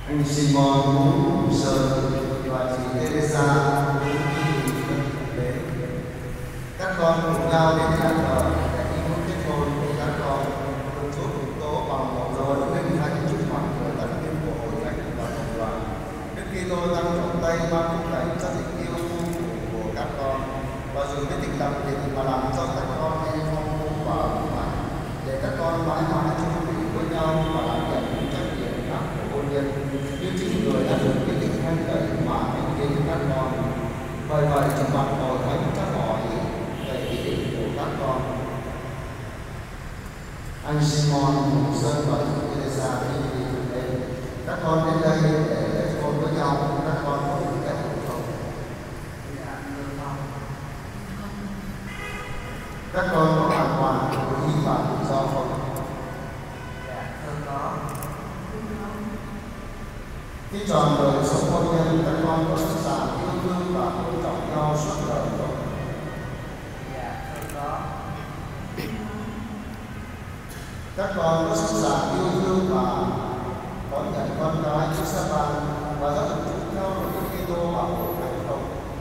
Anh Simon Hùng Sơn và chị Teresa đến. Các con cùng nhau đến nhà thờ để đi muốn kết hôn của các con được Chúa cùng tố bằng một rồi linh thánh trước mặt người tất nhiên của hội thánh và cộng đoàn. Đức Kitô đang trong tay ban phúc lành cho tình yêu của các con và dùng cái tình đặc biệt mà làm cho các con nên phong phú và vững mạnh để các con mãi mãi chung thủy với nhau và làm nhận những trách nhiệm khác của hôn nhân như chính người đã được quyết định thanh tẩy mà anh đến các con. Bởi vậy trước mặt hội thánh cho hỏi về ý định của các con. Anh Simon Hùng Sơn và chị Teresa đi đến. Các con đến đây để kết hôn với nhau, các con có những cái hạnh phúc. Các con có hoàn toàn tự ý và tự do không? Khi tròn đời sống hôn nhân, các con có sẵn sàng yêu thương và tôn trọng nhau suốt đời không? Các con có sẵn sàng yêu thương và đón nhận con cái như Sa-van và giáo dục chúng theo lời Đức Kitô và hội thánh không?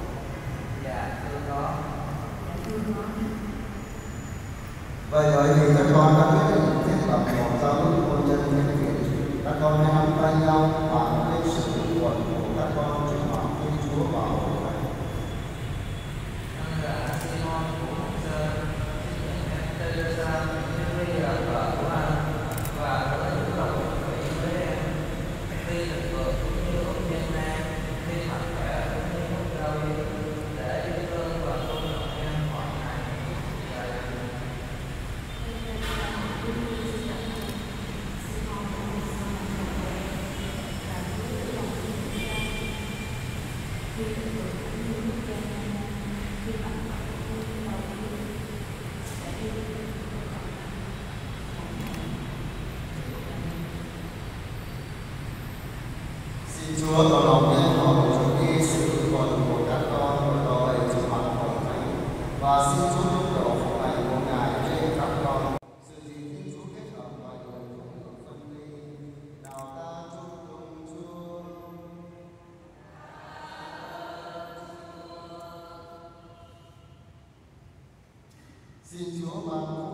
Vậy bởi vì các con đã quyết định thiết lập một giáo ước hôn nhân nhân thiện, các con hãy nắm tay nhau và lên sự hữu quần của các con trước mặt Thiên Chúa và hội thánh. Xin Chúa tỏ lòng nhân hậu cho đi sự hữu quần của các con rồi trước mặt hội thánh và xin Chúa giúp đỡ phúc lành của Ngài trên các con. Sự gì Thiên Chúa kết hợp và điều không được phân ly. Nào ta chúc tụng Chúa. Xin Chúa ban